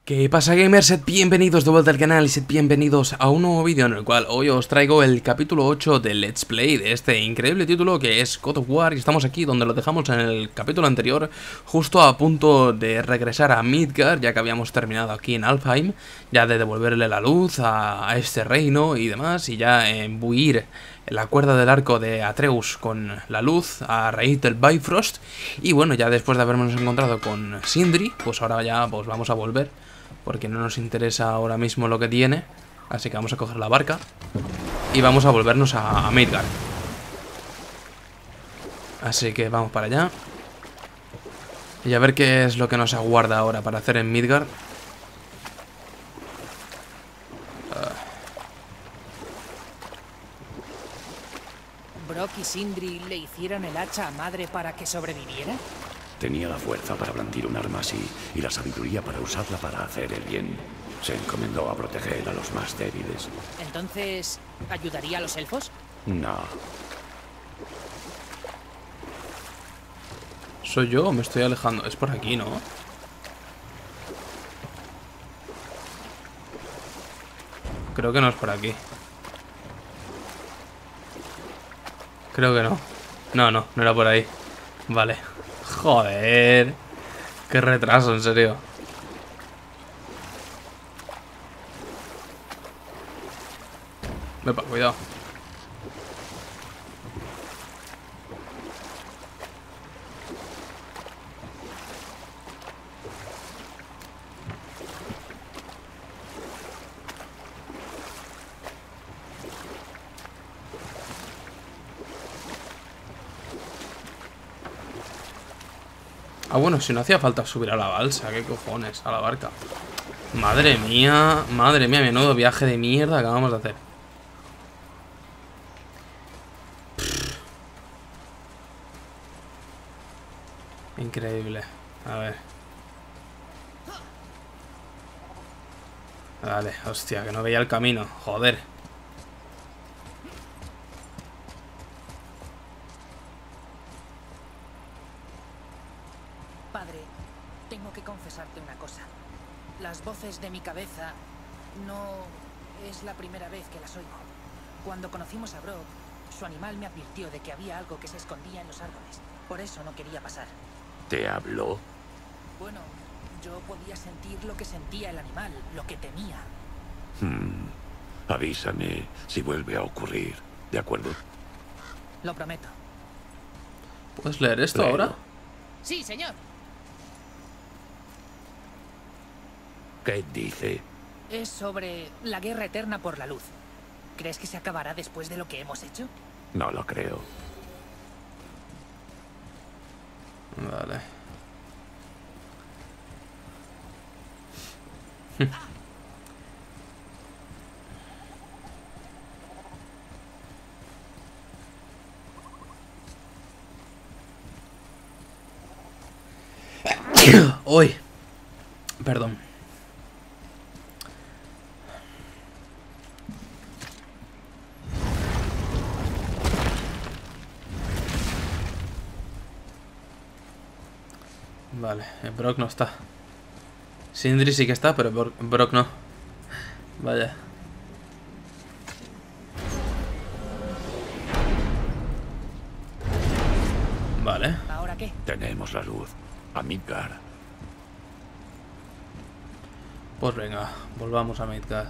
¿Qué pasa, gamers? Sed bienvenidos de vuelta al canal y sed bienvenidos a un nuevo vídeo en el cual hoy os traigo el capítulo 8 del Let's Play de este increíble título que es God of War. Y estamos aquí donde lo dejamos en el capítulo anterior, justo a punto de regresar a Midgard, ya que habíamos terminado aquí en Alfheim, ya de devolverle la luz a este reino y demás, y ya embuir la cuerda del arco de Atreus con la luz a raíz del Bifrost. Y bueno, ya después de habernos encontrado con Sindri, pues ahora ya pues vamos a volver, porque no nos interesa ahora mismo lo que tiene. Así que vamos a coger la barca y vamos a volvernos a Midgard. Así que vamos para allá y a ver qué es lo que nos aguarda ahora para hacer en Midgard. ¿Brock y Sindri le hicieron el hacha a madre para que sobreviviera? Tenía la fuerza para blandir un arma así y la sabiduría para usarla para hacer el bien. Se encomendó a proteger a los más débiles. Entonces, ¿ayudaría a los elfos? No. ¿Soy yo o me estoy alejando? Es por aquí, ¿no? Creo que no es por aquí. Creo que no. No era por ahí. Vale. Joder. Qué retraso, en serio. Epa, cuidado. Ah, bueno, si no hacía falta subir a la balsa, ¿qué cojones? A la barca. Madre mía, menudo viaje de mierda que acabamos de hacer. Increíble. A ver. Vale, hostia, que no veía el camino. Joder. Padre, tengo que confesarte una cosa. Las voces de mi cabeza no es la primera vez que las oigo. Cuando conocimos a Brock, su animal me advirtió de que había algo que se escondía en los árboles. Por eso no quería pasar. ¿Te habló? Bueno, yo podía sentir lo que sentía el animal, lo que temía. Avísame si vuelve a ocurrir, ¿de acuerdo? Lo prometo. ¿Puedes leer esto Léelo. ahora? Sí, señor. ¿Qué dice? Es sobre la guerra eterna por la luz. ¿Crees que se acabará después de lo que hemos hecho? No lo creo. Vale. Uy. Perdón. Vale, Brock no está. Sindri sí que está, pero Brock no. Vaya. Vale. ¿Ahora qué? Tenemos la luz. A Midgard. Pues venga, volvamos a Midgard.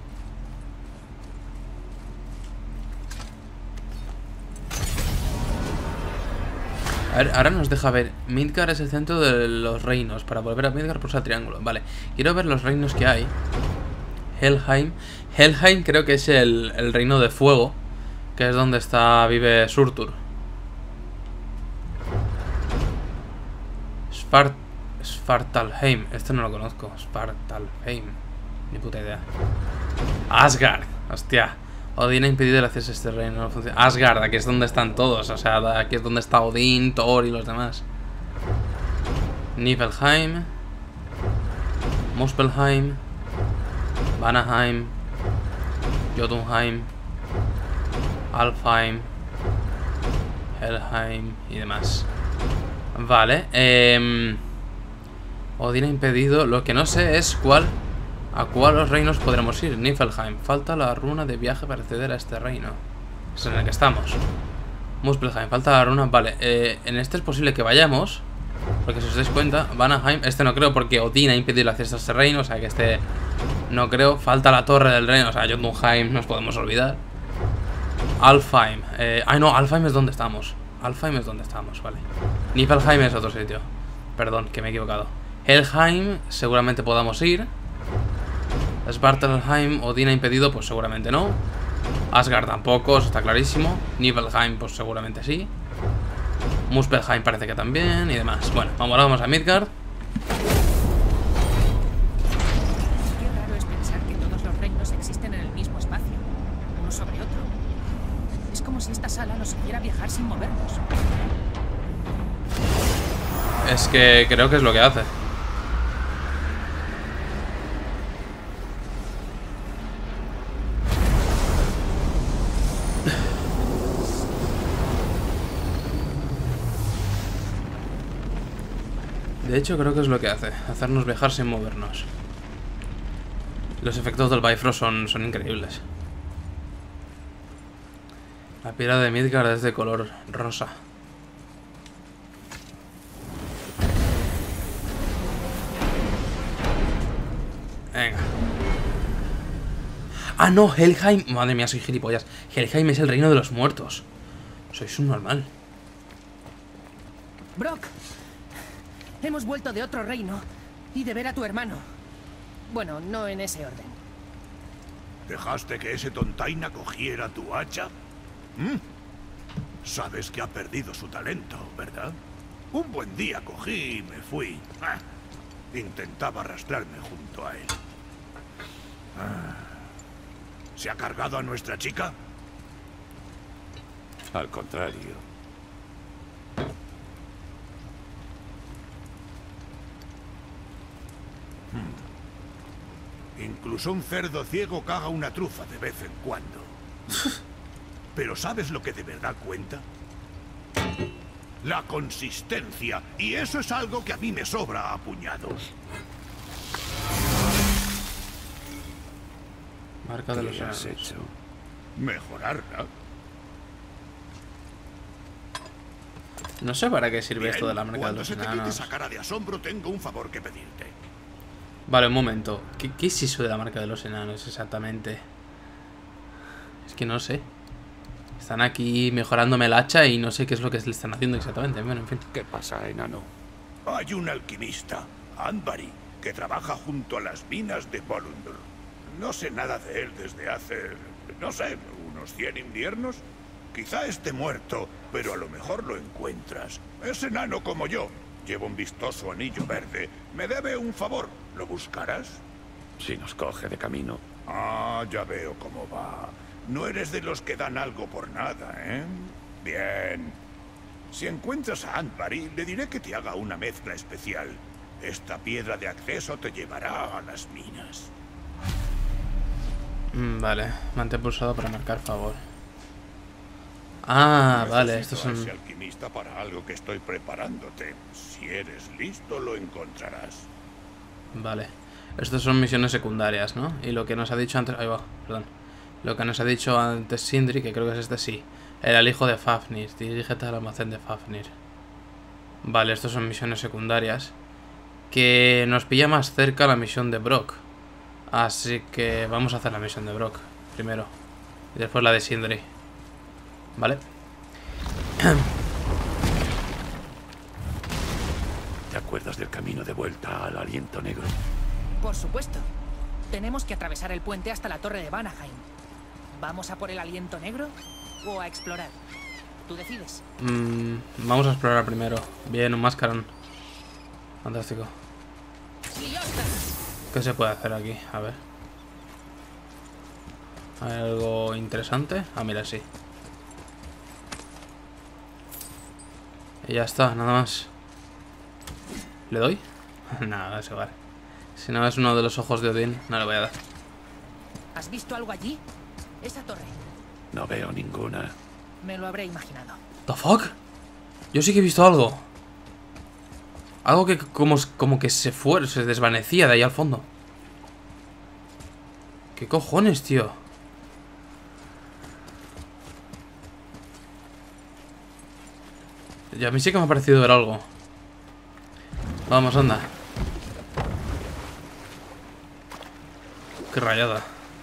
A ver, ahora nos deja ver. Midgard es el centro de los reinos. Para volver a Midgard pulsa triángulo. Vale, quiero ver los reinos que hay. Helheim. Helheim creo que es el reino de fuego, que es donde vive Surtur. Svartalheim. Este no lo conozco. Svartalheim. Ni puta idea. Asgard. Hostia. Odín ha impedido el acceso a este reino. No funciona. Asgard, aquí es donde están todos. O sea, aquí es donde está Odín, Thor y los demás. Niflheim. Muspelheim. Vanaheim. Jotunheim. Alfheim. Helheim y demás. Vale. Odín ha impedido. Lo que no sé es a cuál los reinos podremos ir. Niflheim. Falta la runa de viaje para acceder a este reino. Es en el que estamos. Muspelheim. Falta la runa. Vale. En este es posible que vayamos. Porque si os dais cuenta, Vanaheim. Este no creo porque Odín ha impedido el acceso a este reino. O sea que este no creo. Falta la torre del reino. O sea, Jotunheim nos podemos olvidar. Alfheim. Ay, no. Alfheim es donde estamos. Alfheim es donde estamos, vale. Niflheim es otro sitio. Perdón, que me he equivocado. Helheim, seguramente podamos ir. Svartalfheim, Odín ha impedido, pues seguramente no. Asgard tampoco, eso está clarísimo. Niflheim, pues seguramente sí. Muspelheim parece que también y demás. Bueno, vamos a Midgard. Qué raro es pensar que todos los reinos existen en el mismo espacio, uno sobre otro. Es como si esta sala nos hiciera viajar sin movernos. Es que creo que es lo que hace. De hecho, creo que es lo que hace. Hacernos viajar sin movernos. Los efectos del Bifrost son increíbles. La piedra de Midgard es de color rosa. Venga. Ah, no, Helheim. Madre mía, soy gilipollas. Helheim es el reino de los muertos. Sois un normal. Brock, hemos vuelto de otro reino y de ver a tu hermano. Bueno, no en ese orden. ¿Dejaste que ese tontaina cogiera tu hacha? Sabes que ha perdido su talento, ¿verdad? Un buen día cogí y me fui. Intentaba arrastrarme junto a él. ¿Se ha cargado a nuestra chica? Al contrario. Incluso un cerdo ciego caga una trufa de vez en cuando. ¿Pero sabes lo que de verdad cuenta? La consistencia. Y eso es algo que a mí me sobra a puñados. Marca de los ¿Qué has enanos. hecho? ¿Mejorarla? No sé para qué sirve Bien, esto de la marca de cuando los se te quite enanos. esa cara de asombro, tengo un favor que pedirte. Vale, un momento. ¿Qué es eso de la marca de los enanos exactamente? Es que no sé. Están aquí mejorándome el hacha y no sé qué es lo que le están haciendo exactamente. Bueno, en fin. ¿Qué pasa, enano? Hay un alquimista, Andvari, que trabaja junto a las minas de Bolundur. No sé nada de él desde hace, no sé, unos 100 inviernos. Quizá esté muerto, pero a lo mejor lo encuentras. Es enano como yo. Lleva un vistoso anillo verde. Me debe un favor. ¿Lo buscarás? Si nos coge de camino. Ah, ya veo cómo va. No eres de los que dan algo por nada, ¿eh? Bien. Si encuentras a Andvari, le diré que te haga una mezcla especial. Esta piedra de acceso te llevará a las minas. Vale, mantén pulsado para marcar favor. Ah, vale, estos Necesito a son... ese alquimista para algo que estoy preparándote. Si eres listo, lo encontrarás. Vale. Estos son misiones secundarias, ¿no? Y lo que nos ha dicho antes... Ahí va, perdón. Lo que nos ha dicho antes Sindri, que creo que es este sí. Era el hijo de Fafnir. Dirígete al almacén de Fafnir. Vale, estos son misiones secundarias. Que nos pilla más cerca la misión de Brock. Así que vamos a hacer la misión de Brock primero. Y después la de Sindri. Vale. ¿Te acuerdas del camino de vuelta al aliento negro? Por supuesto. Tenemos que atravesar el puente hasta la torre de Vanaheim. ¿Vamos a por el aliento negro o a explorar? Tú decides. Vamos a explorar primero. Bien, un mascarón. Fantástico. Y ya está. ¿Qué se puede hacer aquí? A ver. ¿Hay algo interesante? Ah, mira, sí. Y ya está, nada más. ¿Le doy? Nada, es igual. Si no es uno de los ojos de Odín, no le voy a dar. ¿Has visto algo allí? Esa torre. No veo ninguna. Me lo habré imaginado. ¿The fuck? Yo sí que he visto algo. Algo que como que se desvanecía de ahí al fondo. ¿Qué cojones, tío? Y a mí sí que me ha parecido ver algo. Vamos, anda. Qué rayada.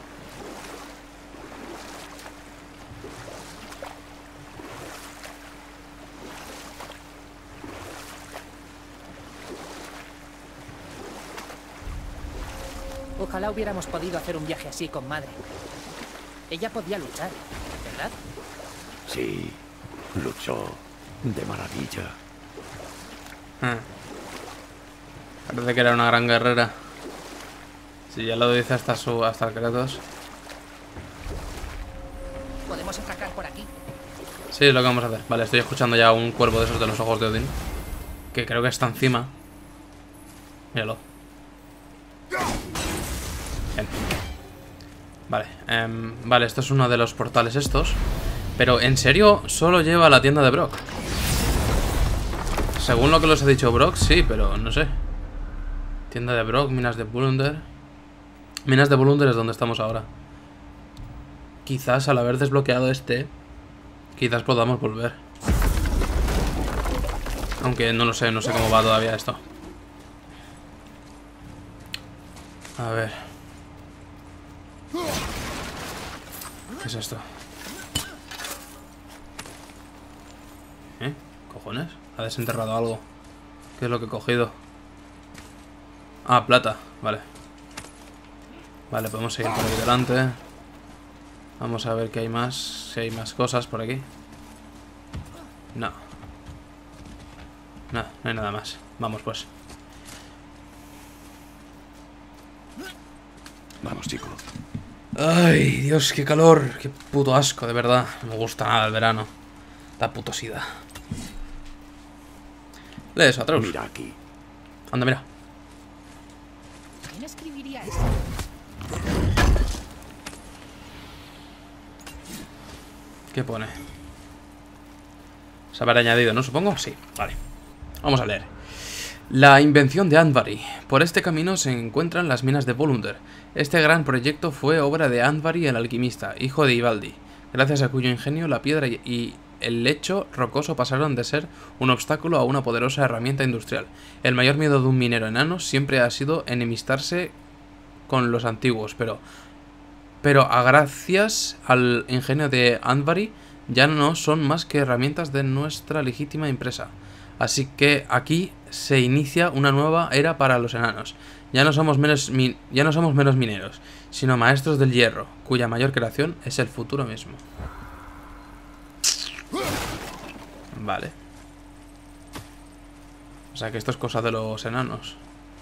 Ojalá hubiéramos podido hacer un viaje así con madre. Ella podía luchar, ¿verdad? Sí, luchó de maravilla. Parece que era una gran guerrera. Si ya lo dice hasta el Kratos. Podemos atacar por aquí. Sí, es lo que vamos a hacer. Vale, estoy escuchando ya un cuervo de esos de los ojos de Odín. Que creo que está encima. Míralo. Bien. Vale, vale, esto es uno de los portales estos. Pero en serio, solo lleva a la tienda de Brok. Según lo que los ha dicho Brok, sí, pero no sé. Tienda de Brok, minas de Volunder. Minas de Volunder es donde estamos ahora. Quizás al haber desbloqueado este, quizás podamos volver. Aunque no lo sé, no sé cómo va todavía esto. A ver. ¿Qué es esto? ¿Cojones? Ha desenterrado algo. ¿Qué es lo que he cogido? Ah, plata, vale. Vale, podemos seguir por aquí delante. Vamos a ver qué hay más. Si hay más cosas por aquí. No. No, no hay nada más. Vamos pues. Vamos, chico. Ay, Dios, qué calor. Qué puto asco, de verdad. No me gusta nada el verano. Da putosida. Lee eso, Atreus. Mira aquí. Anda, mira. ¿Quién escribiría eso? ¿Qué pone? Saber añadido, ¿no? Supongo. Sí, vale. Vamos a leer. La invención de Andvari. Por este camino se encuentran las minas de Volunder. Este gran proyecto fue obra de Andvari el alquimista, hijo de Ivaldi, gracias a cuyo ingenio la piedra y el lecho rocoso pasaron de ser un obstáculo a una poderosa herramienta industrial. El mayor miedo de un minero enano siempre ha sido enemistarse con los antiguos, pero gracias al ingenio de Andvari ya no son más que herramientas de nuestra legítima empresa. Así que aquí se inicia una nueva era para los enanos. Ya no somos menos mineros, sino maestros del hierro, cuya mayor creación es el futuro mismo. Vale. O sea que esto es cosa de los enanos.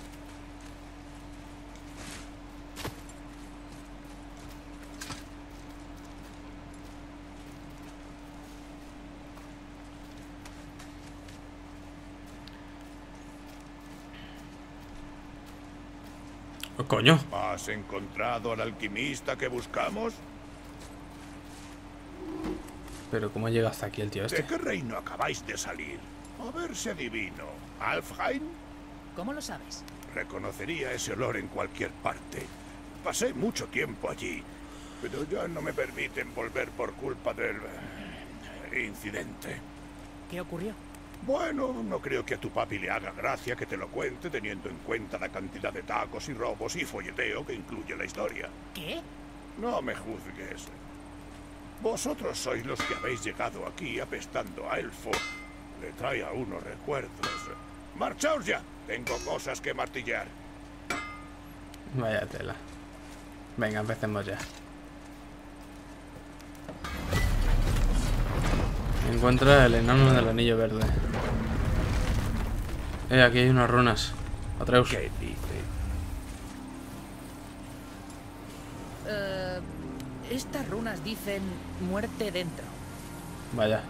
Oh, coño. ¿Has encontrado al alquimista que buscamos? Pero ¿cómo llega hasta aquí el tío ¿De este? qué reino acabáis de salir? A ver si adivino. ¿Alfheim? ¿Cómo lo sabes? Reconocería ese olor en cualquier parte. Pasé mucho tiempo allí, pero ya no me permiten volver por culpa del incidente. ¿Qué ocurrió? Bueno, no creo que a tu papi le haga gracia que te lo cuente teniendo en cuenta la cantidad de tacos y robos y folleteo que incluye la historia. ¿Qué? No me juzgues. Vosotros sois los que habéis llegado aquí apestando a elfo. Le trae a uno recuerdos. ¡Marchaos ya! Tengo cosas que martillar. Vaya tela. Venga, empecemos ya. Encuentra el enano del anillo verde. Aquí hay unas runas. Atreus. ¿Qué dice? Estas runas dicen muerte dentro. Vaya.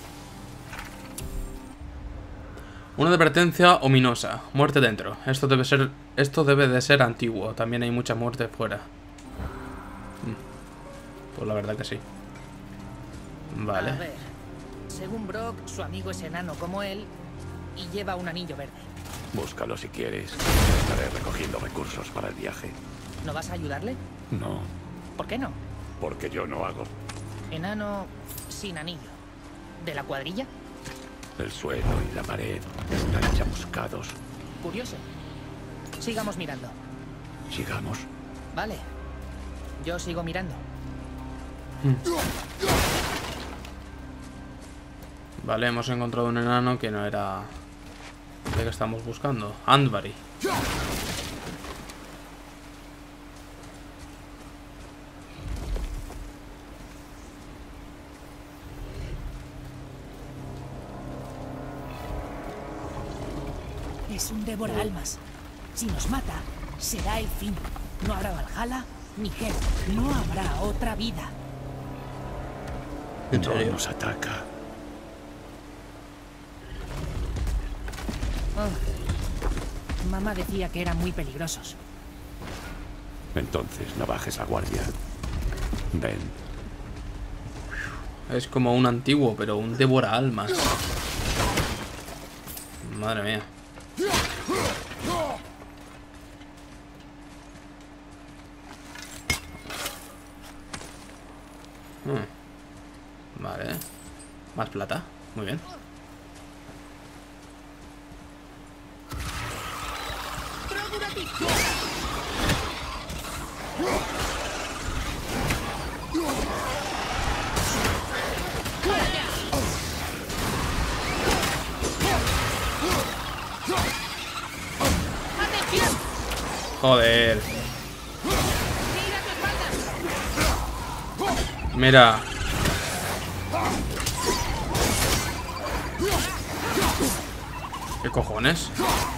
Una advertencia ominosa. Muerte dentro. Esto debe de ser antiguo. También hay mucha muerte fuera. Pues la verdad que sí. Vale. A ver. Según Brok, su amigo es enano como él y lleva un anillo verde. Búscalo si quieres. Estaré recogiendo recursos para el viaje. ¿No vas a ayudarle? No, ¿Por qué no? porque yo no hago. Enano sin anillo. ¿De la cuadrilla? El suelo y la pared están chamuscados. Curioso. Sigamos mirando. Sigamos. Vale. Yo sigo mirando. Vale, hemos encontrado un enano que no era el que estamos buscando. Andvari. Es un devoraalmas. Si nos mata, será el fin. No habrá Valhalla ni Hel. No habrá otra vida. ¿En No serio? nos ataca. Mamá decía que eran muy peligrosos. Entonces no bajes la guardia. Ven. Es como un antiguo, pero un devora almas. Madre mía. Vale. Más plata. Muy bien. Joder. Mira. ¿Qué cojones?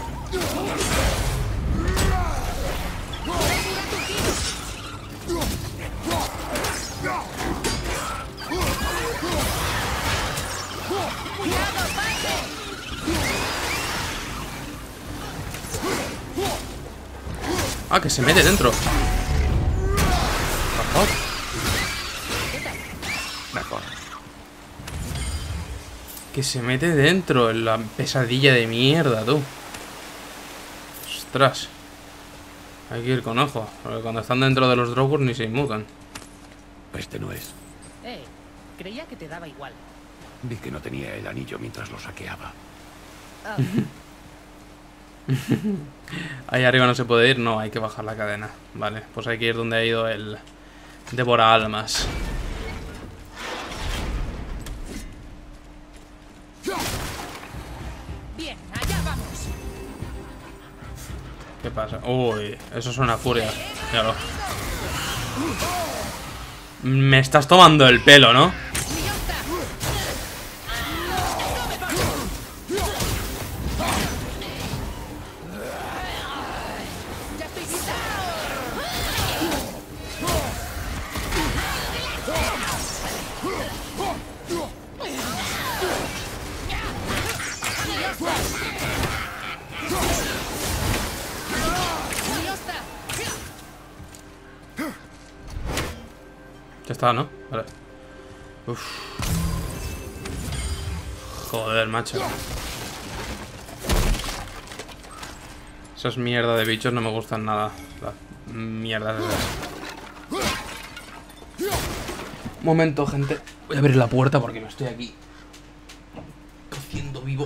Ah, que se mete dentro. Mejor. Mejor. Que se mete dentro en la pesadilla de mierda, tú. Ostras. Hay que ir con ojo, porque cuando están dentro de los Drogur ni se inmutan. Este no es. Creía que te daba igual. Vi que no tenía el anillo mientras lo saqueaba. Ah, Ahí arriba no se puede ir, no, hay que bajar la cadena. Vale, pues hay que ir donde ha ido el devora almas. bien, allá vamos. ¿Qué pasa? Uy, eso es una furia. Míralo. Me estás tomando el pelo, ¿no? Ya estoy lista. Ya está, ¿no? Vale. Uf. Joder, macho. Esas mierdas de bichos no me gustan nada. Las mierdas esas. Momento, gente. Voy a abrir la puerta porque me estoy aquí cociendo vivo.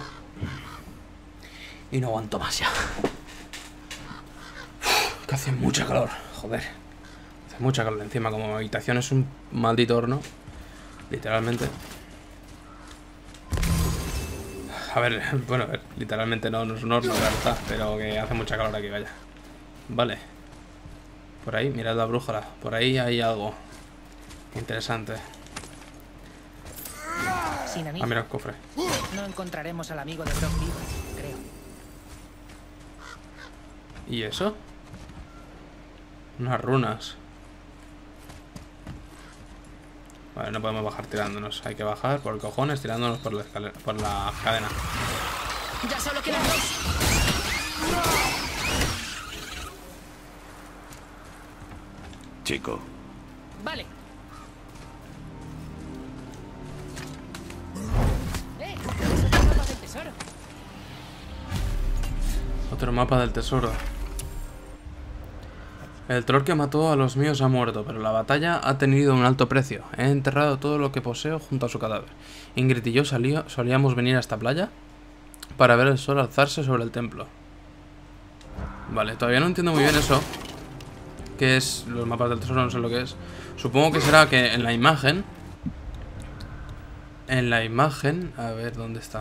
Y no aguanto más ya. Que hace mucha calor, joder. Hace mucha calor encima, como mi habitación es un maldito horno. Literalmente. A ver, bueno, a ver, literalmente no es un horno, claro está, pero que hace mucha calor aquí, vaya. Vale. Por ahí, mirad la brújula. Por ahí hay algo interesante. Sin anillo. Ah, mira el cofre. No encontraremos al amigo de Brock vivo, creo. ¿Y eso? Unas runas. Vale, no podemos bajar tirándonos. Hay que bajar por cojones tirándonos por la escalera, por la cadena. Ya solo quedan dos. Chico, Vale. Eso es el mapa del tesoro. Otro mapa del tesoro. El troll que mató a los míos ha muerto, pero la batalla ha tenido un alto precio. He enterrado todo lo que poseo junto a su cadáver. Ingrid y yo solíamos venir a esta playa para ver el sol alzarse sobre el templo. Vale, todavía no entiendo muy bien eso. ¿Qué es los mapas del tesoro? No sé lo que es. Supongo que será que en la imagen... A ver, ¿dónde está?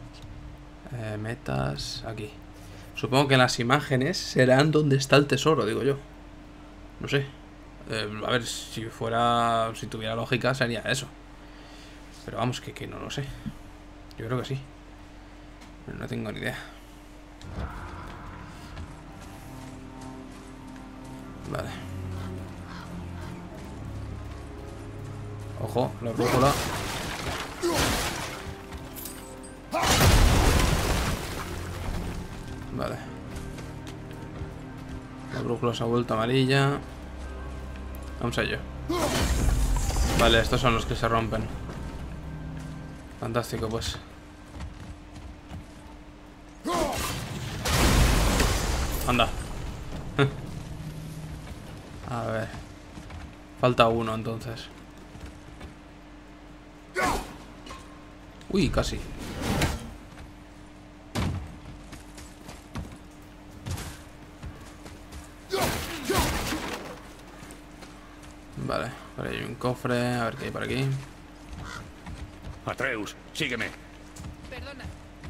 Metas... Aquí. Supongo que las imágenes serán donde está el tesoro, digo yo. No sé. A ver, si tuviera lógica sería eso. Pero vamos, que no lo sé. Yo creo que sí. Pero no tengo ni idea. Vale. Ojo, la brújula. Vale. La brújula se ha vuelto amarilla. Vamos a ello. Vale, estos son los que se rompen. Fantástico, pues. Anda. A ver. Falta uno entonces. Uy, casi. Vale, por ahí hay un cofre. A ver qué hay por aquí. Atreus, sígueme. Perdona,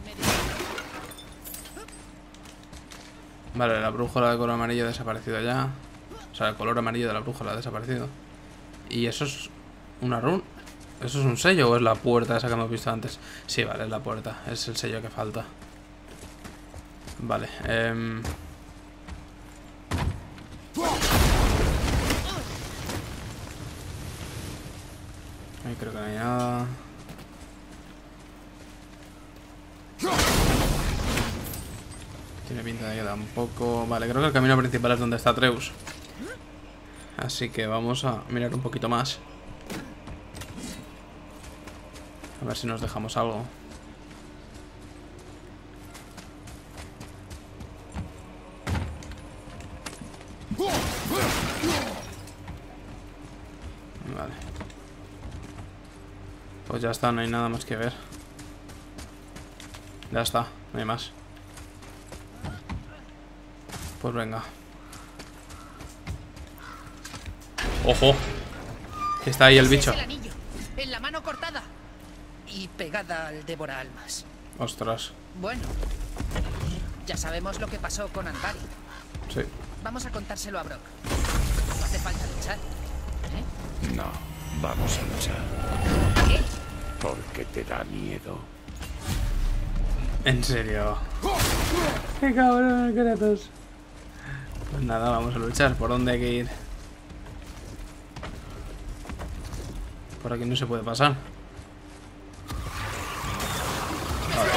Vale, la brújula de color amarillo ha desaparecido ya. O sea, el color amarillo de la brújula ha desaparecido. Y eso es una run. ¿Eso es un sello o es la puerta esa que hemos visto antes? Sí, vale, es la puerta. Es el sello que falta. Vale, ahí creo que no hay nada. Tiene pinta de que tampoco... Vale, creo que el camino principal es donde está Atreus. Así que vamos a mirar un poquito más. A ver si nos dejamos algo. Vale. Pues ya está, no hay nada más que ver. Ya está, no hay más. Pues venga. ¡Ojo! Que está ahí el bicho. el anillo, en la mano cortada y pegada al devora almas. Ostras. Bueno, ya sabemos lo que pasó con Andvari. Sí. Vamos a contárselo a Brock. No hace falta luchar, ¿eh? No, vamos a luchar. ¿Qué? Porque te da miedo. En serio. Qué cabrón, Kratos. Pues nada, vamos a luchar. ¿Por dónde hay que ir? Por aquí no se puede pasar. Vale.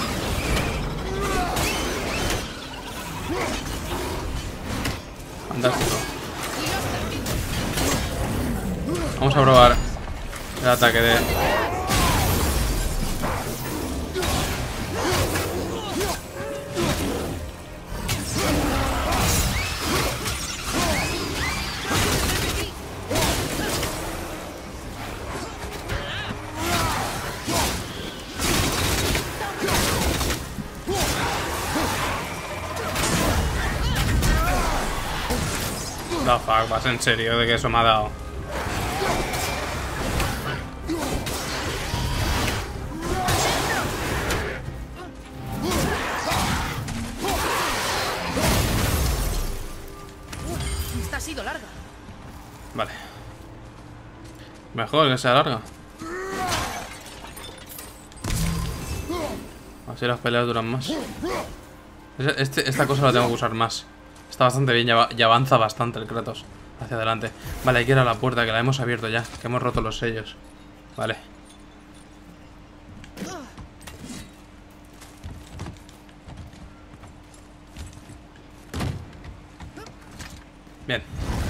Fantástico. Vamos a probar el ataque de... No, fuck, vas en serio de que eso me ha dado. Esta ha sido larga. Vale. Mejor que sea larga. Así las peleas duran más. Esta cosa la tengo que usar más. Está bastante bien, ya avanza bastante el Kratos hacia adelante. Vale, hay que ir a la puerta, que la hemos abierto ya. Que hemos roto los sellos. Vale. Bien.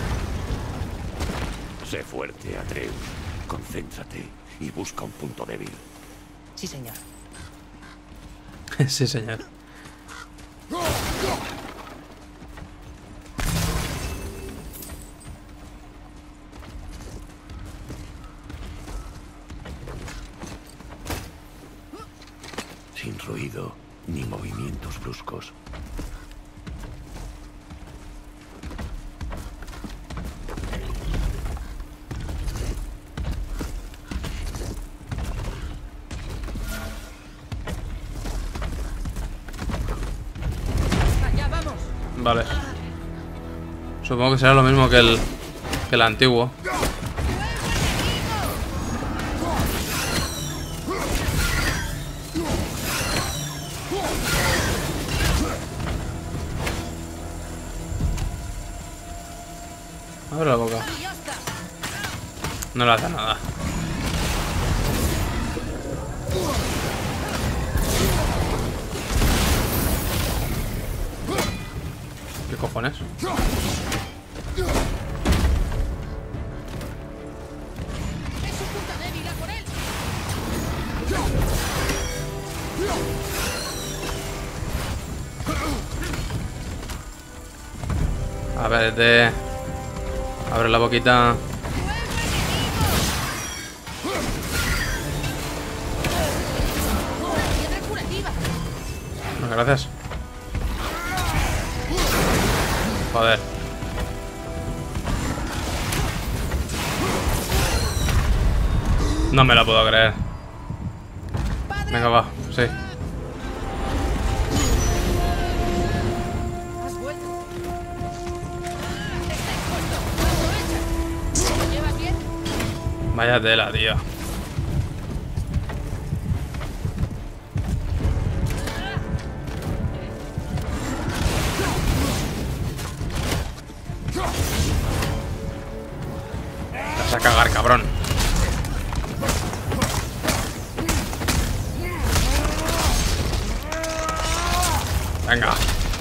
Sé fuerte, Atreus. Concéntrate y busca un punto débil. Sí, señor. Sí, señor. Sin ruido ni movimientos bruscos. Allá vamos. Vale. Supongo que será lo mismo que el antiguo. Abre la boca. No le hace nada. ¿Qué cojones? Es un punto débil, a por él. A ver, abre la boquita. Piedra curativa. Muchas gracias. Joder. No me lo puedo creer. Venga, va, sí. Has vuelto. Está expuesto. Aprovecha. ¿Lo llevas bien? Vaya tela, tío. Te vas a cagar, cabrón. Venga.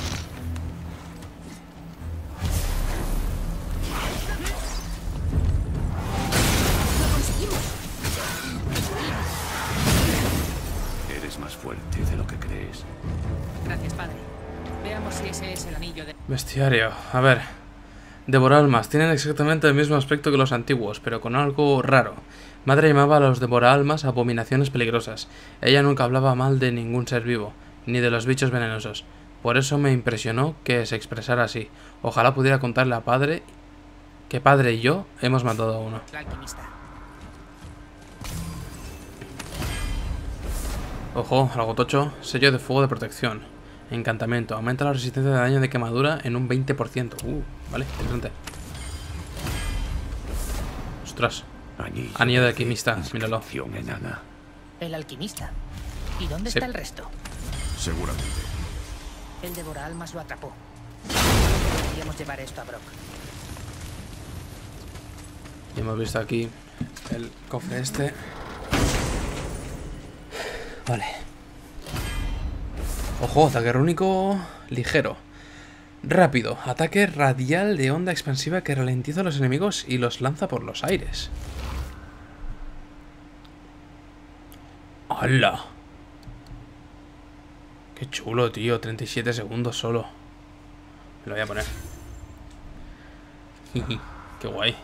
Eres más fuerte de lo que crees. Gracias, padre. Veamos si ese es el anillo de... Bestiario. A ver. Devoralmas. Tienen exactamente el mismo aspecto que los antiguos, pero con algo raro. Madre llamaba a los devoralmas abominaciones peligrosas. Ella nunca hablaba mal de ningún ser vivo, ni de los bichos venenosos. Por eso me impresionó que se expresara así. Ojalá pudiera contarle a padre que padre y yo hemos matado a uno. El alquimista. Ojo, algo tocho. Sello de fuego de protección. Encantamiento. Aumenta la resistencia de daño de quemadura en un 20%. Vale, interesante. Ostras. Anillo de alquimista, míralo. Inscripción enana. El alquimista. ¿Y dónde Sí. está el resto? Seguramente. El devoraalmas lo atrapó. Deberíamos llevar esto a Brock. Y hemos visto aquí el cofre este. Vale. Ojo, ataque rúnico ligero. Rápido. Ataque radial de onda expansiva que ralentiza a los enemigos y los lanza por los aires. ¡Hala! Qué chulo, tío. 37 segundos solo. Me lo voy a poner. Qué guay.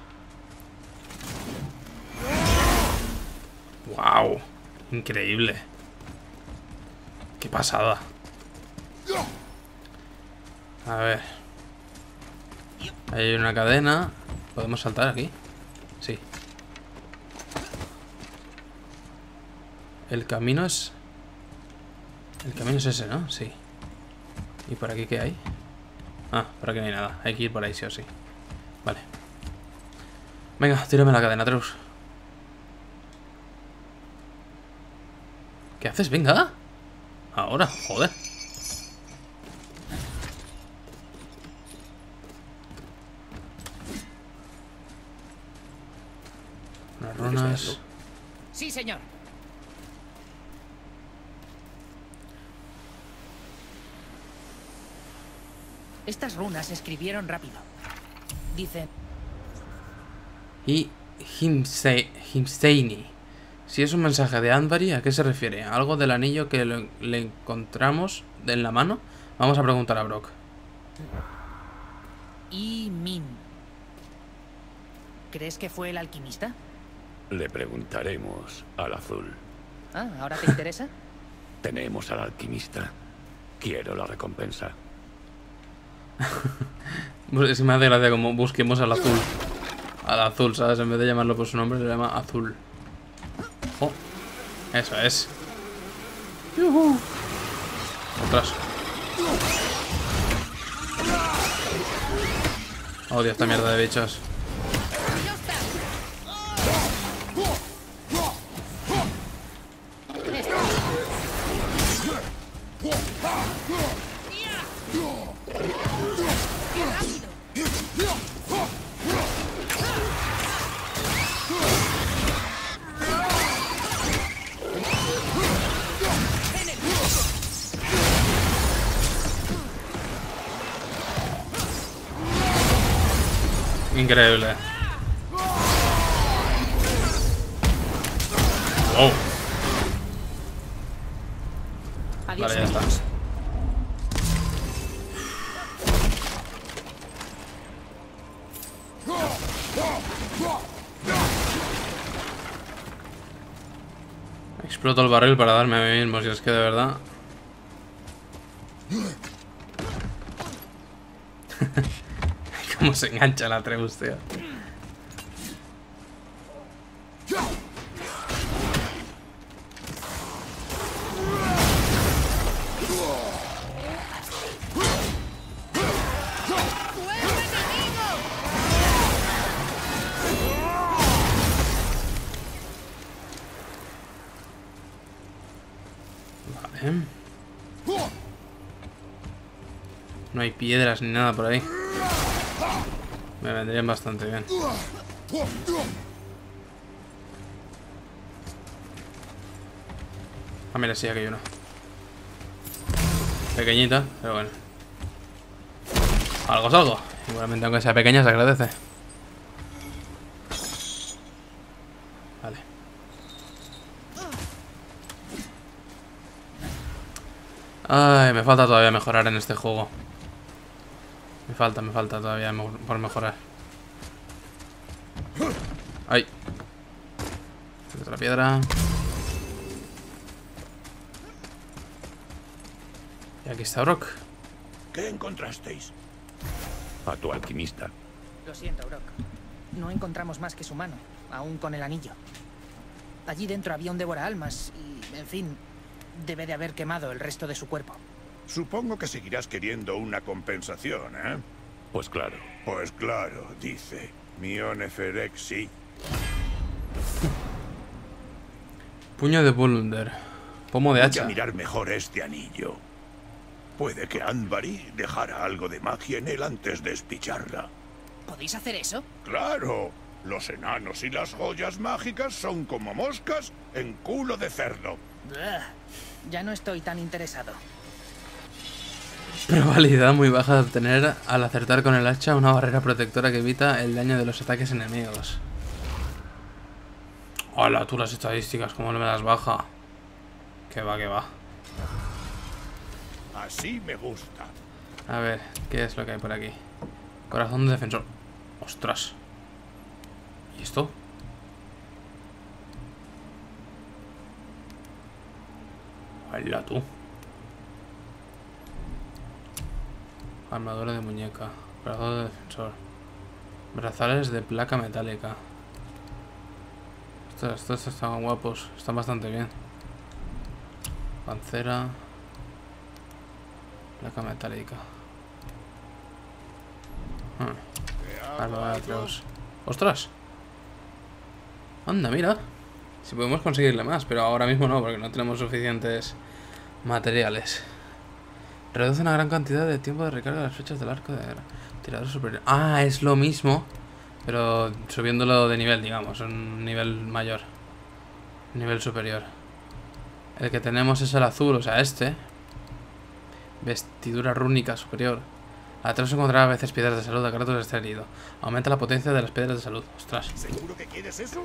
¡Wow! Increíble. ¡Qué pasada! A ver. Ahí hay una cadena. ¿Podemos saltar aquí? Sí. El camino es... El camino es ese, ¿no? Sí. ¿Y por aquí qué hay? Ah, por aquí no hay nada. Hay que ir por ahí sí o sí. Vale. Venga, tírame la cadena, Treus. ¿Qué haces? Venga. Ahora, joder. Unas runas. Sí, señor. Estas runas se escribieron rápido. Dicen... Y Himsteini. Si es un mensaje de Andvari, ¿a qué se refiere? ¿Algo del anillo que le encontramos en la mano? Vamos a preguntar a Brock. Y Min. ¿Crees que fue el alquimista? Le preguntaremos al azul. Ah, ¿ahora te interesa? Tenemos al alquimista. Quiero la recompensa. Es que me hace gracia como busquemos al azul. Al azul, ¿sabes? En vez de llamarlo por su nombre, le llama azul. Oh, eso es. ¡Yuhu! Otras. Odio esta mierda de bichos. Increíble. Oh. Adiós, Vale, ya está. amigos. Exploto el barril para darme a mí mismo, si es que de verdad. Cómo se engancha la Treus, tío. Vale. No hay piedras ni nada por ahí. Me vendrían bastante bien. Ah, mira, sí, aquí hay una. Pequeñita, pero bueno. Algo es algo. Igualmente, aunque sea pequeña, se agradece. Vale. Ay, me falta todavía mejorar en este juego. Me falta todavía por mejorar. ¡Ay! Otra piedra. Y aquí está Brock. ¿Qué encontrasteis? A tu alquimista. Lo siento, Brock. No encontramos más que su mano, aún con el anillo. Allí dentro había un devoraalmas y, en fin, debe de haber quemado el resto de su cuerpo. Supongo que seguirás queriendo una compensación, ¿eh? Pues claro. Pues claro, dice. Mioneferexi. Puño de Bolunder. Pomo de Voy hacha. a mirar mejor este anillo. Puede que Andvari dejara algo de magia en él antes de espicharla. ¿Podéis hacer eso? ¡Claro! Los enanos y las joyas mágicas son como moscas en culo de cerdo. Ugh, ya no estoy tan interesado. Probabilidad muy baja de obtener al acertar con el hacha una barrera protectora que evita el daño de los ataques enemigos. Hola, tú las estadísticas, ¿cómo no me las baja? Que va, que va. Así me gusta. A ver, ¿qué es lo que hay por aquí? Corazón de defensor. ¡Ostras! ¿Y esto? Hola, tú. Armadura de muñeca. Corazón de defensor. Brazales de placa metálica. Estos están guapos. Están bastante bien. Pancera. Placa metálica. Armadura de Atreus. ¡Ostras! Anda, mira. Si podemos conseguirle más, pero ahora mismo no, porque no tenemos suficientes materiales. Reduce una gran cantidad de tiempo de recarga de las flechas del arco de tirador superior. Ah, es lo mismo, pero subiéndolo de nivel, digamos, un nivel mayor. Nivel superior. El que tenemos es el azul, o sea, este. Vestidura rúnica superior. Atrás encontrará a veces piedras de salud a cartos de estar herido. Aumenta la potencia de las piedras de salud. Ostras. ¿Seguro que quieres eso?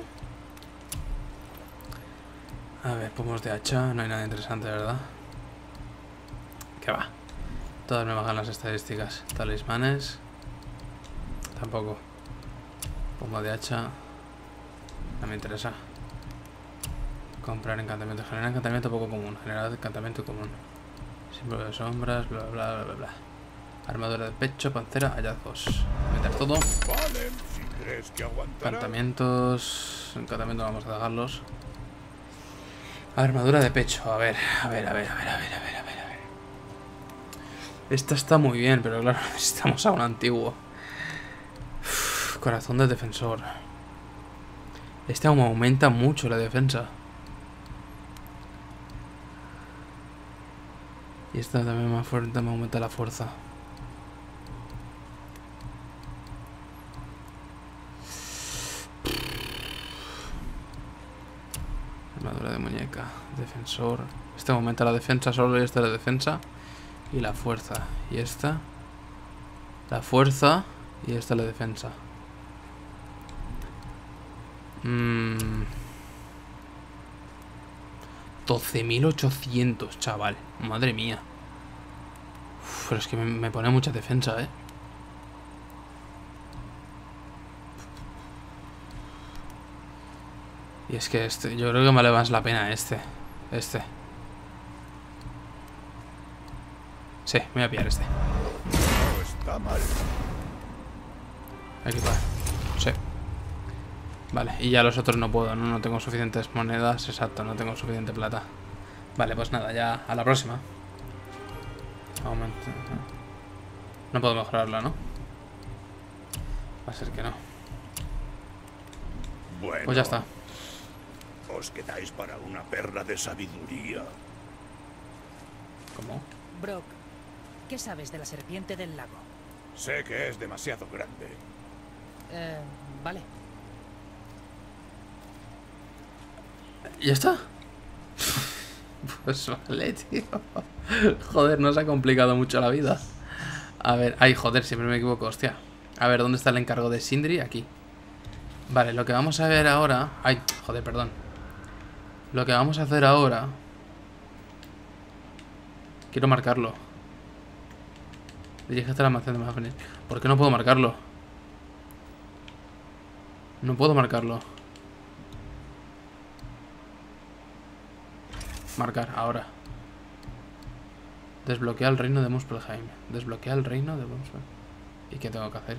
A ver, pomos de hacha. No hay nada interesante, ¿verdad? ¿Qué va? Todas me bajan las estadísticas. Talismanes. Tampoco. Pomo de hacha. No me interesa. Comprar encantamiento. Generar encantamiento poco común. Generar encantamiento común. Símbolo de sombras. Bla bla bla bla bla. Armadura de pecho, pancera, hallazgos. Meter todo. Vale, si crees que aguantará. Encantamientos. Encantamientos vamos a dejarlos. Armadura de pecho. A ver. Esta está muy bien, pero claro, necesitamos a un antiguo. Uf, corazón de defensor. Este aumenta mucho la defensa. Y esta también más fuerte me aumenta la fuerza. Armadura de muñeca. Defensor. Este aumenta la defensa solo y esta la defensa. Y la fuerza. Y esta. La fuerza. Y esta la defensa. 12.800, chaval. Madre mía. Uf, pero es que me pone mucha defensa, ¿eh? Y es que este, yo creo que me vale más la pena este. Sí, me voy a pillar este. No está mal. Equipar. Sí. Vale, y ya los otros no puedo, ¿no? No tengo suficientes monedas. Exacto, no tengo suficiente plata. Vale, pues nada, ya a la próxima. Aumenta. No puedo mejorarla, ¿no? Va a ser que no. Bueno, Pues ya está. os quedáis para una perla de sabiduría. ¿Cómo? Brock, ¿qué sabes de la serpiente del lago? Sé que es demasiado grande. Vale. ¿Ya está? Pues vale, tío. Joder, nos ha complicado mucho la vida. A ver, ay, joder, siempre me equivoco, hostia. A ver, ¿dónde está el encargo de Sindri? Aquí. Vale, lo que vamos a ver ahora... Ay, joder, perdón. Lo que vamos a hacer ahora... Quiero marcarlo. Dirígete al almacén de más venir. ¿Por qué no puedo marcarlo? No puedo marcarlo. Marcar, ahora. Desbloquea el reino de Muspelheim. Desbloquea el reino de Muspelheim. ¿Y qué tengo que hacer?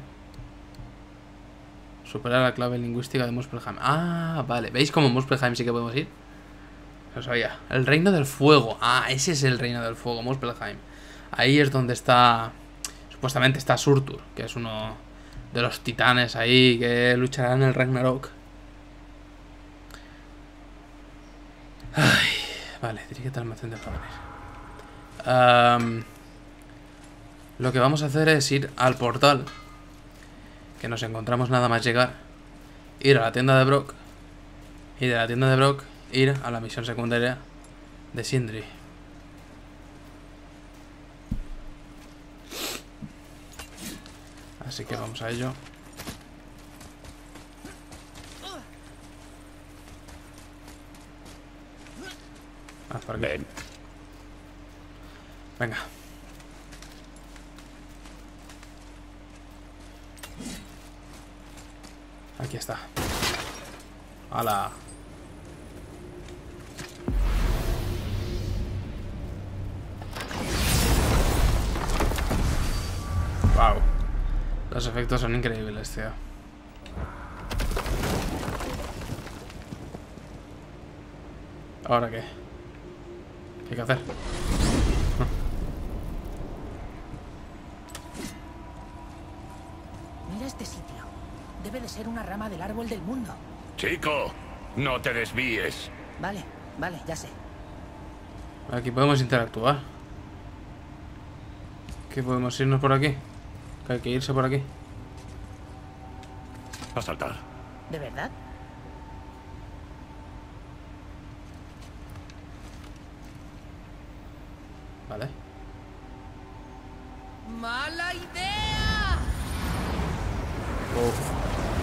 Superar la clave lingüística de Muspelheim. Ah, vale. ¿Veis cómo en Muspelheim sí que podemos ir? No sabía. El reino del fuego. Ah, ese es el reino del fuego, Muspelheim. Ahí es donde está... Supuestamente está Surtur, que es uno de los titanes ahí que lucharán en el Ragnarok. Ay, vale, dirígete al almacén de Fafnir. Lo que vamos a hacer es ir al portal, que nos encontramos nada más llegar. Ir a la tienda de Brock. Y de la tienda de Brock ir a la misión secundaria de Sindri. Así que vamos a ello. Ah, por aquí. Ven. Venga. Aquí está. ¡Hala! Wow. Los efectos son increíbles, tío. ¿Ahora qué? ¿Qué hay que hacer? Mira este sitio. Debe de ser una rama del árbol del mundo. Chico, no te desvíes. Vale, vale, ya sé. Aquí podemos interactuar. ¿Qué podemos irnos por aquí? Que hay que irse por aquí. A saltar. ¿De verdad? Vale. ¡Mala idea! Uf.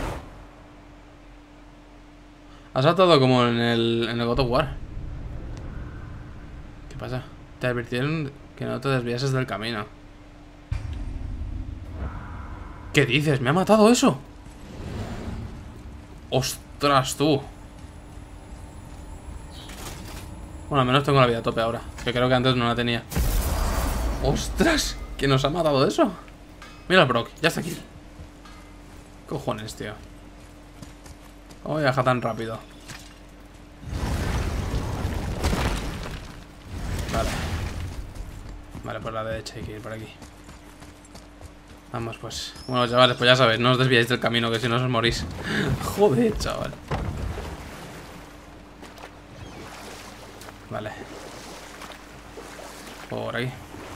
Has saltado como en el God of War. ¿Qué pasa? Te advirtieron que no te desviases del camino. ¿Qué dices? ¿Me ha matado eso? ¡Ostras, tú! Bueno, al menos tengo la vida a tope ahora. Que creo que antes no la tenía. ¡Ostras! ¿Que nos ha matado eso? Mira el Brock, ya está aquí. Cojones, tío. ¿Cómo viaja tan rápido? Vale. Vale, por la derecha hay que ir por aquí. Vamos, pues. Bueno, chavales, pues ya sabéis, no os desviáis del camino, que si no os morís. Joder, chaval. Vale. Por aquí.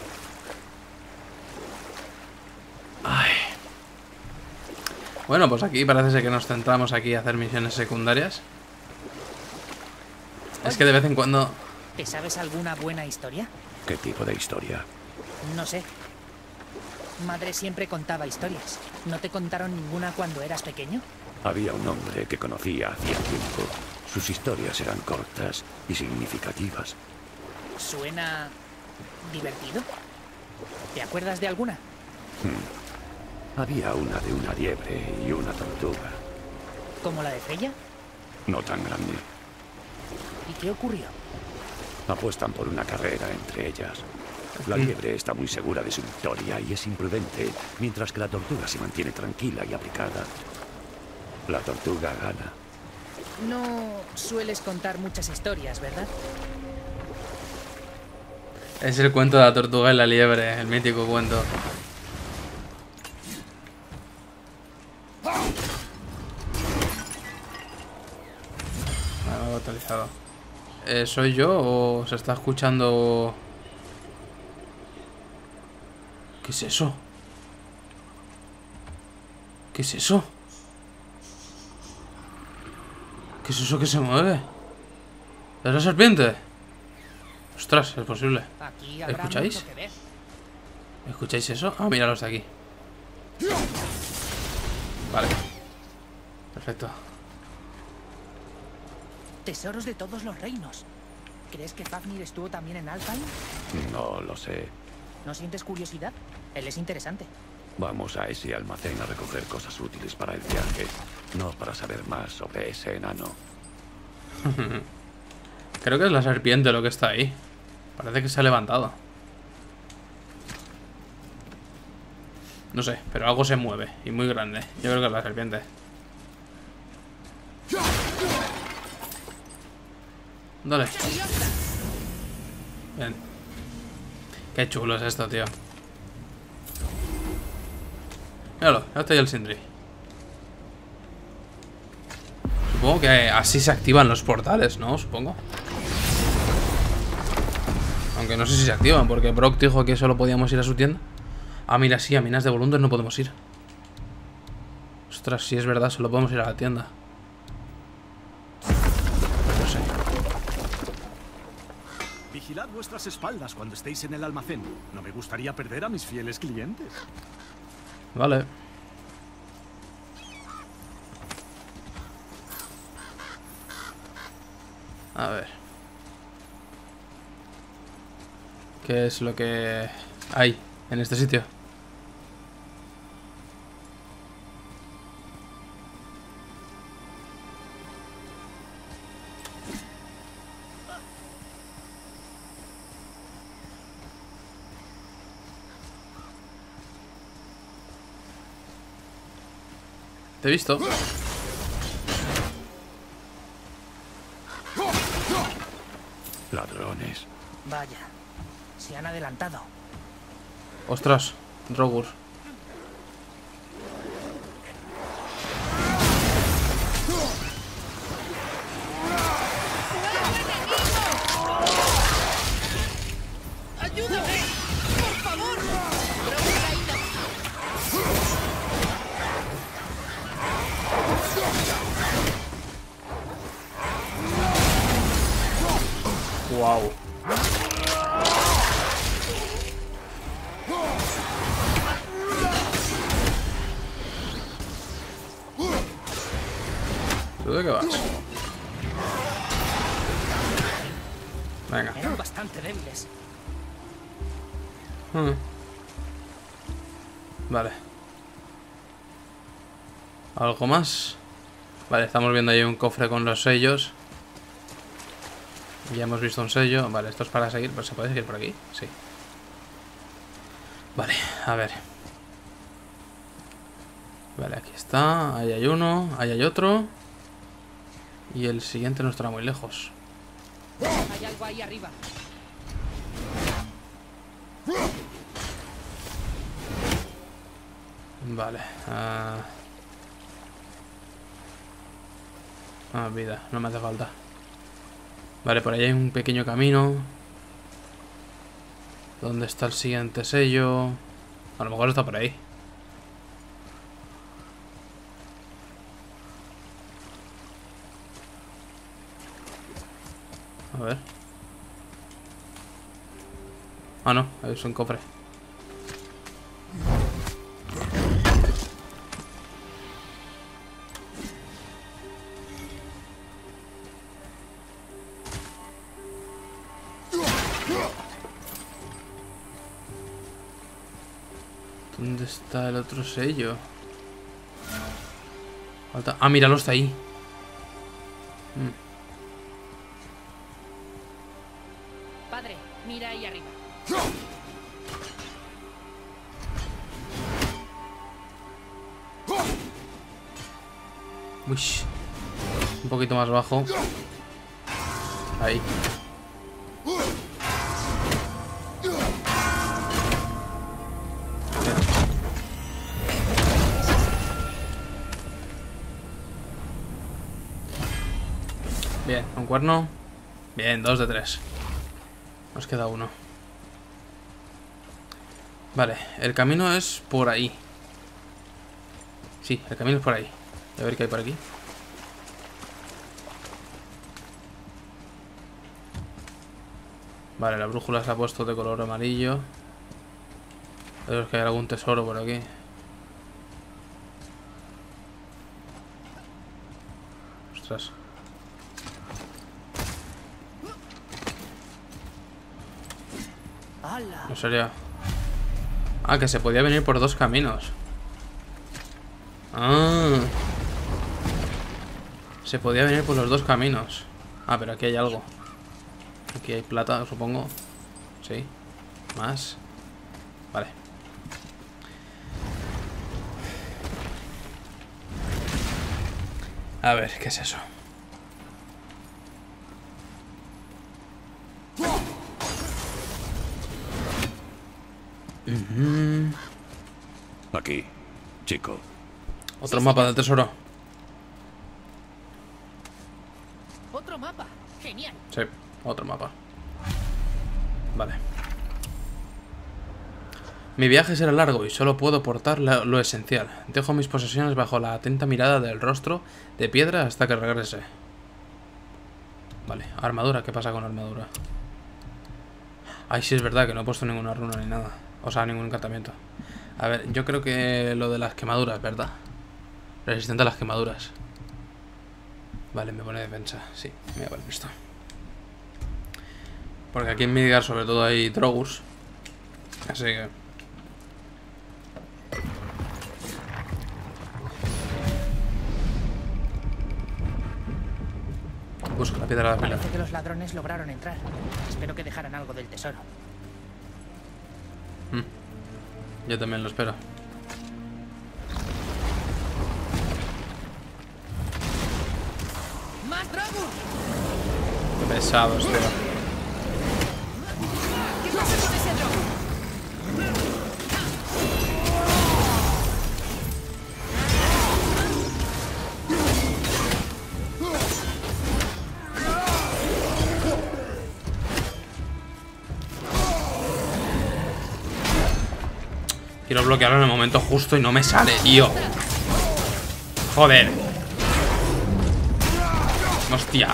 Ay. Bueno, pues aquí parece ser que nos centramos aquí a hacer misiones secundarias. Es que de vez en cuando... ¿Te sabes alguna buena historia? ¿Qué tipo de historia? No sé. Madre siempre contaba historias. ¿No te contaron ninguna cuando eras pequeño? Había un hombre que conocía hacía tiempo. Sus historias eran cortas y significativas. ¿Suena divertido? ¿Te acuerdas de alguna? Había una de una liebre y una tortuga. ¿Como la de Freya? No tan grande. ¿Y qué ocurrió? Apuestan por una carrera entre ellas. La liebre está muy segura de su victoria y es imprudente, mientras que la tortuga se mantiene tranquila y aplicada. La tortuga gana. No sueles contar muchas historias, ¿verdad? Es el cuento de la tortuga y la liebre, el mítico cuento. Vale, actualizado. ¿Soy yo o se está escuchando? ¿Qué es eso? ¿Qué es eso? ¿Qué es eso que se mueve? ¿Es la serpiente? Ostras, es posible. Aquí habrá ¿Escucháis? mucho que ver. ¿Escucháis eso? Ah, míralos de aquí. Vale. Perfecto. Tesoros de todos los reinos. ¿Crees que Fafnir estuvo también en Alfheim? No lo sé. ¿No sientes curiosidad? Él es interesante. Vamos a ese almacén a recoger cosas útiles para el viaje, no para saber más sobre ese enano. Creo que es la serpiente lo que está ahí. Parece que se ha levantado. No sé, pero algo se mueve y muy grande. Yo creo que es la serpiente. Dale. Bien. Qué chulo es esto, tío. Míralo, ya está ahí el Sindri. Supongo que así se activan los portales, ¿no? Supongo. Aunque no sé si se activan, porque Brock dijo que solo podíamos ir a su tienda. Ah, mira, sí, a Minas de Volunder no podemos ir. Ostras, sí es verdad, solo podemos ir a la tienda. No sé. Vigilad vuestras espaldas cuando estéis en el almacén. No me gustaría perder a mis fieles clientes. Vale. A ver. ¿Qué es lo que hay en este sitio? Te he visto. Ladrones. Vaya, se han adelantado. Ostras, Drogur. ¡Ayúdame! ¡Por favor! Wow. ¿Tú de qué vas? Venga. Eran bastante débiles. Vale. ¿Algo más? Vale, estamos viendo ahí un cofre con los sellos. Ya hemos visto un sello. Vale, esto es para seguir. ¿Pero se puede seguir por aquí? Sí. Vale, a ver. Vale, aquí está. Ahí hay uno. Ahí hay otro. Y el siguiente no estará muy lejos. Hay algo ahí arriba. Vale. Vida. No me hace falta. Vale, por ahí hay un pequeño camino. ¿Dónde está el siguiente sello? A lo mejor está por ahí. A ver. Ah, no, es un cofre. ¿Dónde está el otro sello? Falta... Ah, míralo, está ahí. Padre, mira ahí arriba. Uy. Un poquito más bajo. Ahí. Bien, un cuerno. Bien, 2 de 3. Nos queda uno. Vale, el camino es por ahí. Sí, el camino es por ahí. A ver qué hay por aquí. Vale, la brújula se ha puesto de color amarillo. A ver que hay algún tesoro por aquí. Ostras. ¡Hala! No sería... Ah, que se podía venir por 2 caminos. Ah. Se podía venir por los 2 caminos. Ah, pero aquí hay algo. Aquí hay plata, supongo. Sí. Más. Vale. A ver, ¿qué es eso? Aquí, chico. Otro mapa del tesoro. Otro mapa. Genial. Sí, otro mapa. Vale. Mi viaje será largo y solo puedo portar lo esencial. Dejo mis posesiones bajo la atenta mirada del rostro de piedra hasta que regrese. Vale, armadura. ¿Qué pasa con la armadura? Ay, sí, es verdad que no he puesto ninguna runa ni nada. O sea, ningún encantamiento. A ver, yo creo que lo de las quemaduras, ¿verdad? Resistente a las quemaduras. Vale, me pone defensa. Sí, me voy a poner esto. Porque aquí en Midgar sobre todo hay Drogus. Así que... Busco la piedra de la fila. Parece que los ladrones lograron entrar. Espero que dejaran algo del tesoro. Yo también lo espero. ¡Más Drogus! Qué pesados, tío. ¿Qué pasa con ese Drogus? Quiero bloquearlo en el momento justo y no me sale, tío. Joder. Hostia.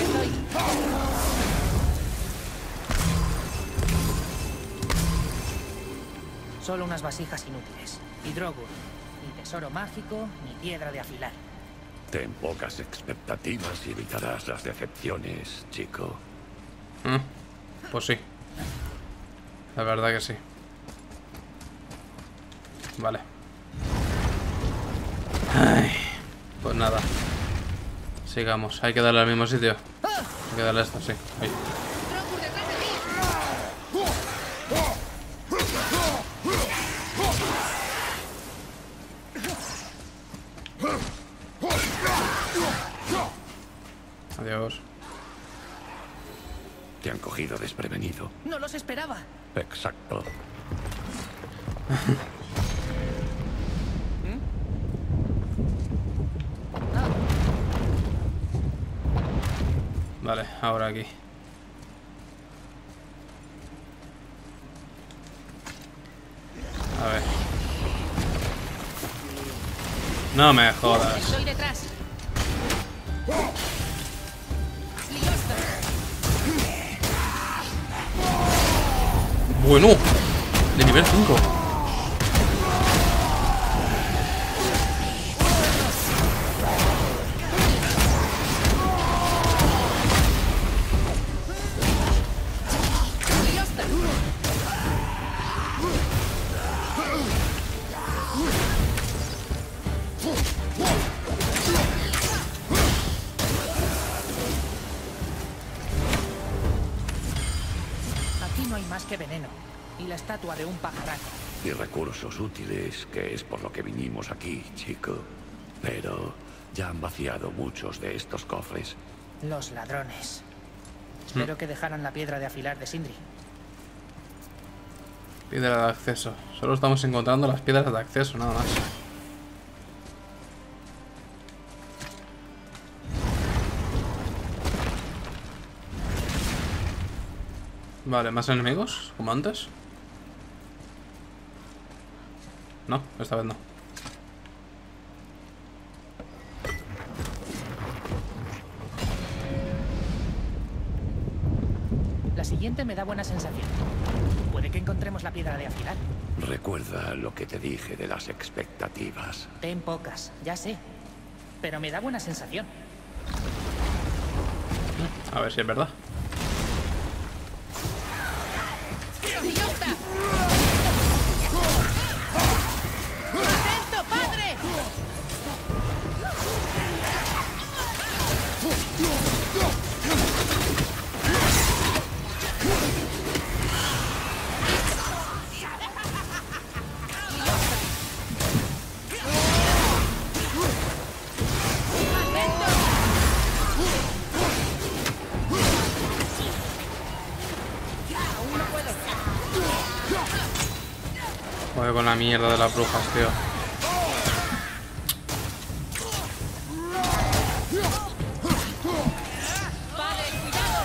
Solo unas vasijas inútiles. Y Drogur. Ni tesoro mágico, ni piedra de afilar. Ten pocas expectativas y evitarás las decepciones, chico. Pues sí. La verdad que sí. Vale. Ay. Pues nada. Sigamos. Hay que darle al mismo sitio. Hay que darle a esto, sí. Ahí. Droggur, detrás de ti. Adiós. Te han cogido desprevenido. No los esperaba. Exacto. Vale, ahora aquí. A ver. No me jodas. Estoy detrás. Liosta. Bueno. De nivel 5. Liosta. Aquí no hay más que veneno. Y la estatua de un pajarraco. Y recursos útiles, que es por lo que vinimos aquí, chico. Pero ya han vaciado muchos de estos cofres. Los ladrones. Espero que dejaran la piedra de afilar de Sindri. Piedra de acceso. Solo estamos encontrando las piedras de acceso, nada más. Vale, ¿más enemigos? ¿Como antes? No, esta vez no. La siguiente me da buena sensación. Puede que encontremos la piedra de afilar. Recuerda lo que te dije de las expectativas. Ten pocas, ya sé. Pero me da buena sensación. A ver si es verdad. Liosta. ¡Atento, padre! Joder, con la mierda de las brujas, tío. ¡Padre, cuidado!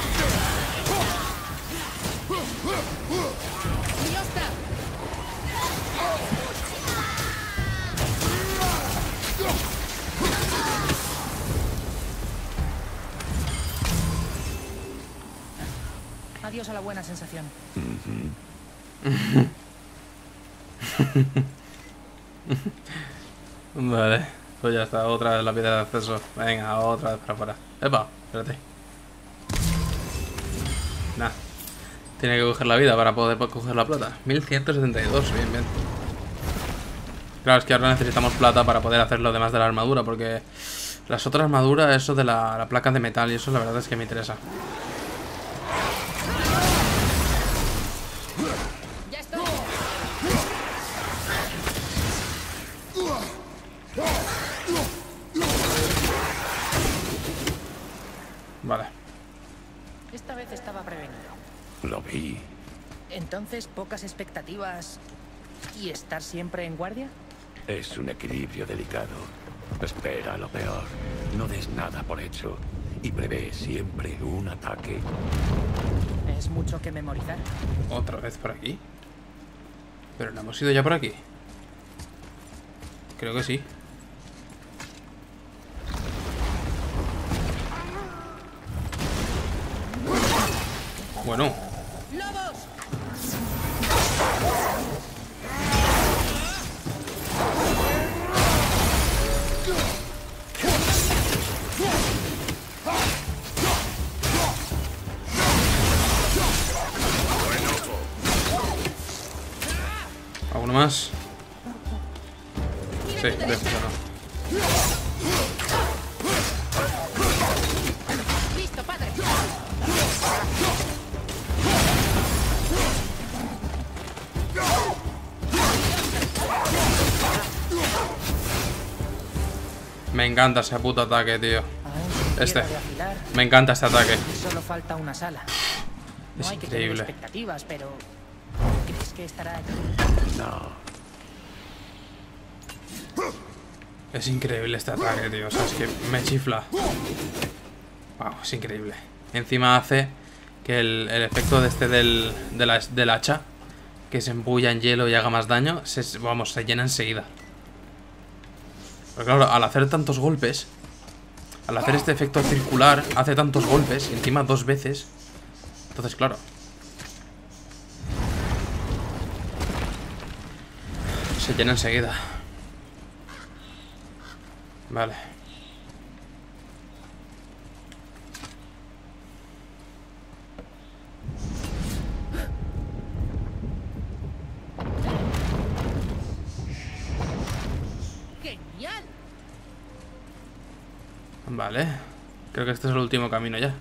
¡Liosta! Adiós a la buena sensación. Vale, pues ya está, otra vez la piedra de acceso. Venga, otra vez para afuera. Epa, espérate. Nah. Tiene que coger la vida para poder coger la plata. 1172, bien, bien. Claro, es que ahora necesitamos plata para poder hacer lo demás de la armadura, porque las otras armaduras, eso de la placa de metal y eso, la verdad es que me interesa. ¡Ya estoy! Vale. Esta vez estaba prevenido. Lo vi. Entonces, pocas expectativas y estar siempre en guardia. Es un equilibrio delicado. Espera lo peor. No des nada por hecho. Y prevé siempre un ataque. Es mucho que memorizar. Otra vez por aquí. Pero no hemos ido ya por aquí. Creo que sí. Bueno. ¡Lobos! ¿Alguno más? Sí, de no. Me encanta ese puto ataque, tío. Aún sin Este. tierra de afilar, Me encanta este ataque. solo falta una sala. No Es hay que tener increíble. expectativas, pero ¿crees que estará aquí? No. Es increíble este ataque, tío. O sea, es que me chifla. Wow, es increíble. Encima hace que el efecto de este del hacha, que se embulla en hielo y haga más daño, se llena enseguida. Pero claro, al hacer tantos golpes, al hacer este efecto circular, hace tantos golpes, y encima 2 veces. Entonces, claro, se llena enseguida. Vale. ¡Genial! Vale. Creo que este es el último camino ya.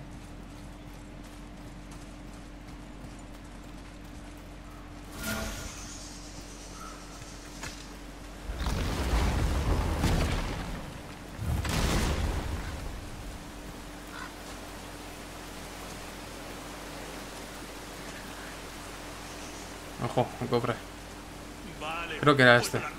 Ojo, el cofre. Creo que era este.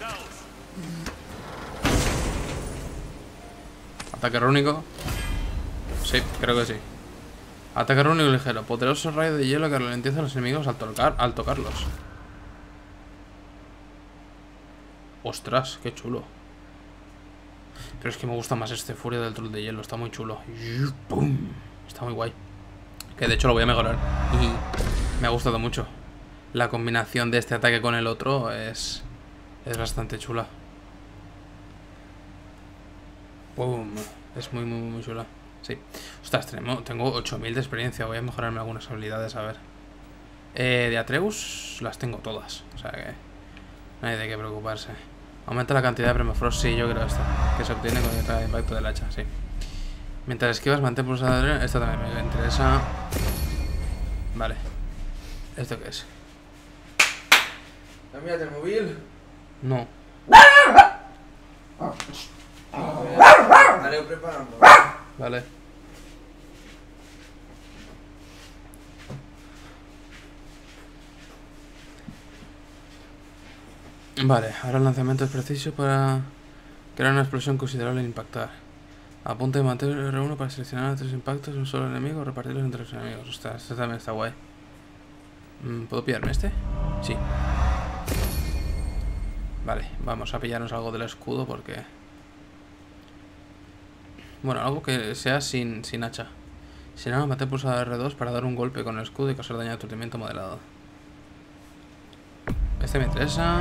Ataque rúnico. Sí, creo que sí. Ataque rúnico ligero. Poderoso rayo de hielo que ralentiza a los enemigos al tocarlos. Ostras, qué chulo. Pero es que me gusta más este Furia del Troll de hielo. Está muy chulo. ¡Pum! Está muy guay. Que de hecho lo voy a mejorar. Y me ha gustado mucho. La combinación de este ataque con el otro es bastante chula. ¡Pum! Es muy, muy, muy chula. Sí. Ostras, tengo 8000 de experiencia. Voy a mejorarme algunas habilidades, a ver. De Atreus las tengo todas. O sea que no hay de qué preocuparse. Aumenta la cantidad de permafrost. Sí, yo creo esto. Que se obtiene con el impacto del hacha, sí. Mientras esquivas, mantén pulsado. Esto también me interesa. Vale. ¿Esto qué es? ¿Cambiaste el móvil? No. Dale, preparando. Vale. Vale, ahora el lanzamiento es preciso para crear una explosión considerable e impactar. Apunta y mantén R1 para seleccionar 3 impactos de un solo enemigo o repartirlos entre los enemigos. Ostras, este también está guay. ¿Puedo pillarme este? Sí. Vale, vamos a pillarnos algo del escudo porque... Bueno, algo que sea sin hacha. Si no, mantén pulsado R2 para dar un golpe con el escudo y causar daño de aturdimiento moderado. Este me interesa.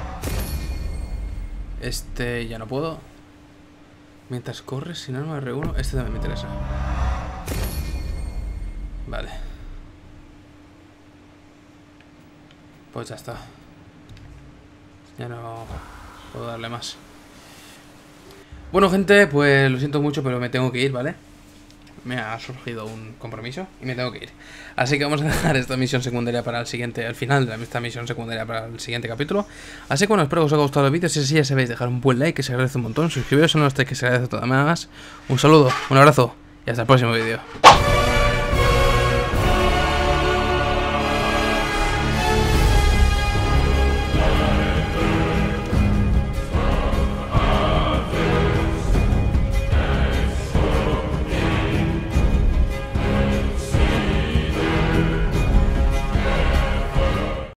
Este ya no puedo. Mientras corres sin arma R1, este también me interesa. Vale. Pues ya está. Ya no puedo darle más. Bueno, gente, pues lo siento mucho, pero me tengo que ir, ¿vale? Me ha surgido un compromiso y me tengo que ir. Así que vamos a dejar esta misión secundaria para el siguiente, al final de esta misión secundaria para el siguiente capítulo. Así que bueno, espero que os haya gustado el vídeo. Si es así, ya sabéis, dejar un buen like, que se agradece un montón. Suscribiros a nuestro, que se agradece todo más. Un saludo, un abrazo y hasta el próximo vídeo.